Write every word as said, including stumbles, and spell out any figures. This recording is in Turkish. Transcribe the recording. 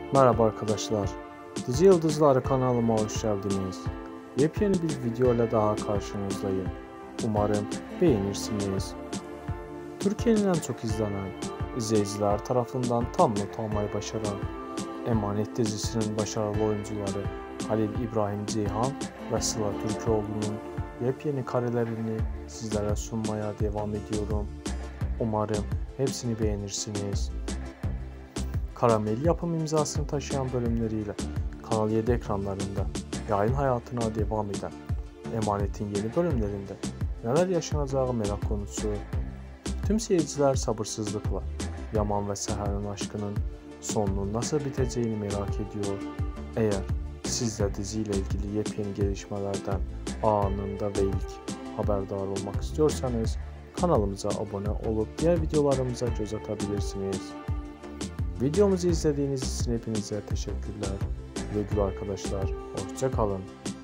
Merhaba arkadaşlar, Dizi Yıldızları kanalıma hoş geldiniz. Yepyeni bir video ile daha karşınızdayım. Umarım beğenirsiniz. Türkiye'nin en çok izlenen, izleyiciler tarafından tam not almayı başaran Emanet dizisinin başarılı oyuncuları Halil İbrahim Ceyhan ve Sıla Türkoğlu'nun yepyeni karelerini sizlere sunmaya devam ediyorum. Umarım hepsini beğenirsiniz. Karamel yapım imzasını taşıyan bölümleriyle Kanal yedi ekranlarında yayın hayatına devam eden Emanet'in yeni bölümlerinde neler yaşanacağı merak konusu. Tüm seyirciler sabırsızlıkla Yaman ve Seher'in aşkının sonunun nasıl biteceğini merak ediyor. Eğer siz de diziyle ilgili yepyeni gelişmelerden anında ve ilk haberdar olmak istiyorsanız kanalımıza abone olup diğer videolarımıza göz atabilirsiniz. Videomuzu izlediğiniz için hepinize teşekkürler. Güle güle arkadaşlar. Hoşça kalın.